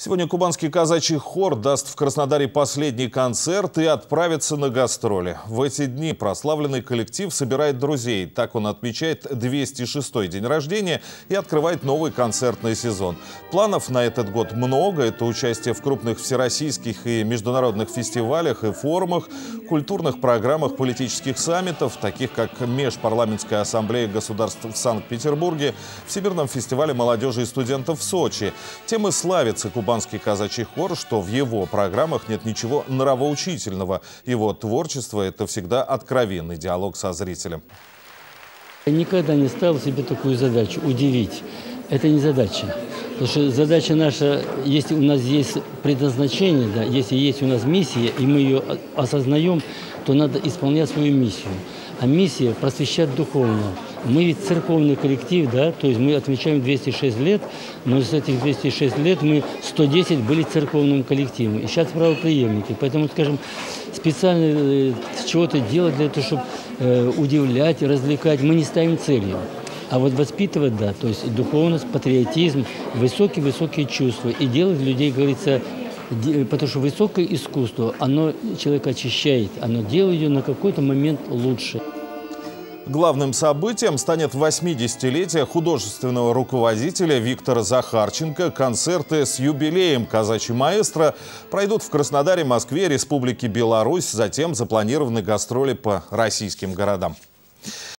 Сегодня кубанский казачий хор даст в Краснодаре последний концерт и отправится на гастроли. В эти дни прославленный коллектив собирает друзей. Так он отмечает 206-й день рождения и открывает новый концертный сезон. Планов на этот год много. Это участие в крупных всероссийских и международных фестивалях и форумах, культурных программах, политических саммитов, таких как Межпарламентская ассамблея государств в Санкт-Петербурге, Всемирном фестивале молодежи и студентов в Сочи. Тем и славится кубанский казачий хор, что в его программах нет ничего нравоучительного. Его творчество – это всегда откровенный диалог со зрителем. Я никогда не ставил себе такую задачу – удивить. Это не задача. Потому что задача наша, если у нас есть предназначение, да, если есть у нас миссия, и мы ее осознаем, то надо исполнять свою миссию. А миссия – просвещать духовно. Мы ведь церковный коллектив, да, то есть мы отмечаем 206 лет, но из этих 206 лет мы 110 были церковным коллективом, и сейчас правопреемники. Поэтому, скажем, специально чего-то делать для того, чтобы удивлять, развлекать, мы не ставим целью. А вот воспитывать, да, то есть духовность, патриотизм, высокие-высокие чувства. И делать людей, говорится, потому что высокое искусство, оно человека очищает, оно делает ее на какой-то момент лучше. Главным событием станет 80-летие художественного руководителя Виктора Захарченко. Концерты с юбилеем казачий маэстро пройдут в Краснодаре, Москве, Республике Беларусь. Затем запланированы гастроли по российским городам.